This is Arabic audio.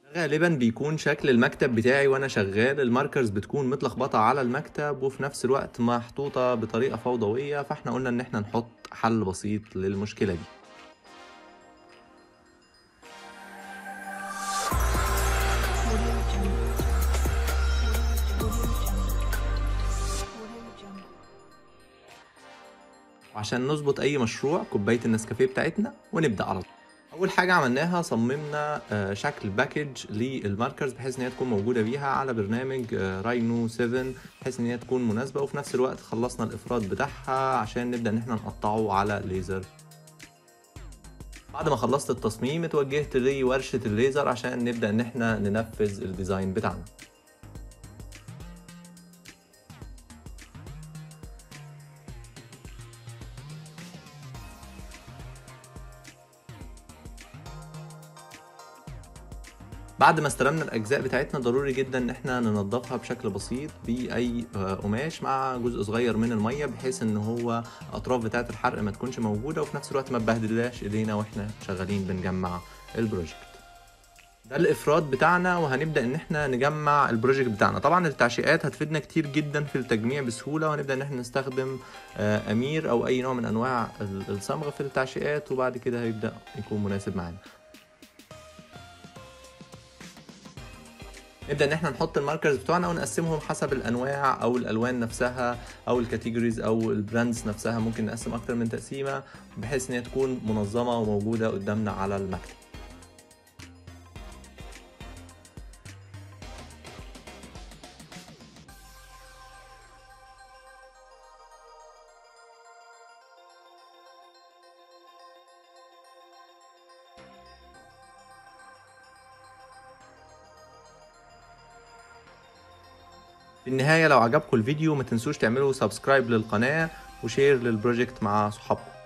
غالبا بيكون شكل المكتب بتاعي وانا شغال الماركرز بتكون متلخبطة على المكتب وفي نفس الوقت محطوطة بطريقة فوضوية، فاحنا قلنا ان احنا نحط حل بسيط للمشكلة دي. وعشان نظبط اي مشروع كوباية النسكافيه بتاعتنا ونبدأ على طول. اول حاجة عملناها صممنا شكل باكج للماركرز بحيث ان هي تكون موجودة بيها على برنامج راينو 7 بحيث ان هي تكون مناسبة، وفي نفس الوقت خلصنا الافراد بتاعها عشان نبدأ ان احنا نقطعه على ليزر. بعد ما خلصت التصميم اتوجهت لورشة الليزر عشان نبدأ ان احنا ننفذ الديزاين بتاعنا. بعد ما استلمنا الاجزاء بتاعتنا ضروري جدا ان احنا ننضفها بشكل بسيط باي قماش مع جزء صغير من الميه بحيث ان هو الاطراف بتاعه الحرق ما تكونش موجوده، وفي نفس الوقت ما تبهدلناش ايدينا واحنا شغالين بنجمع البروجكت. ده الافراد بتاعنا وهنبدا ان احنا نجمع البروجكت بتاعنا. طبعا التعشيقات هتفيدنا كتير جدا في التجميع بسهوله، وهنبدا ان احنا نستخدم امير او اي نوع من انواع الصمغ في التعشيقات، وبعد كده هيبدا يكون مناسب معانا. نبدأ ان احنا نحط الماركرز بتوعنا ونقسمهم حسب الانواع او الالوان نفسها او الكاتيجوريز او البراندز نفسها، ممكن نقسم اكتر من تقسيمة بحيث ان هي تكون منظمة وموجودة قدامنا على المكتب. في النهاية لو عجبكم الفيديو ما تنسوش تعملوا سبسكرايب للقناة وشير للبروجكت مع صحابكم.